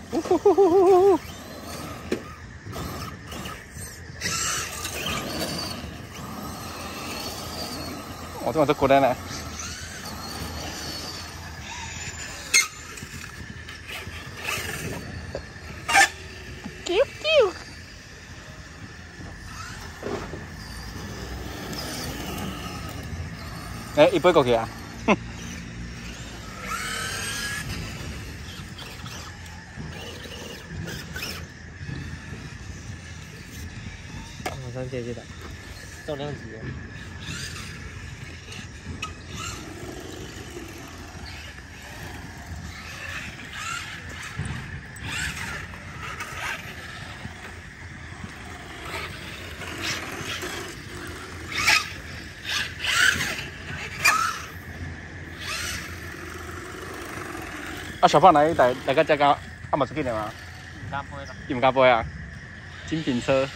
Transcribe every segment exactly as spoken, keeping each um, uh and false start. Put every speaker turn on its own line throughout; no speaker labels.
呼呼呼呼呼呼！我这把这过来呢。啾啾！哎，一杯过去啊！哼。
马上接接的，重量级。 啊，小胖来来来个这个，啊，嘛出去的吗？唔敢飞啦。伊唔敢飞啊？精品车。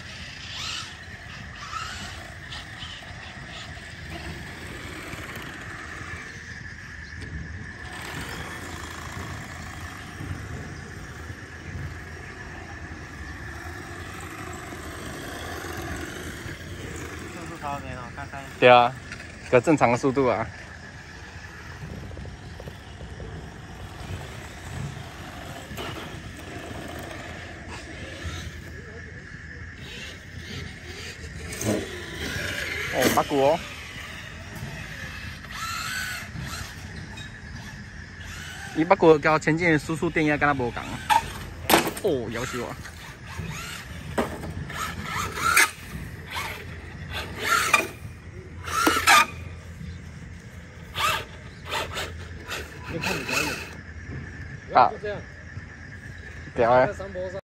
速度超没哦，看看。对啊，个正常的速度啊。 哦，八股哦，伊八股甲前进的输出电压敢若无共。哦，夭寿啊！你看你表演。啊，对啊。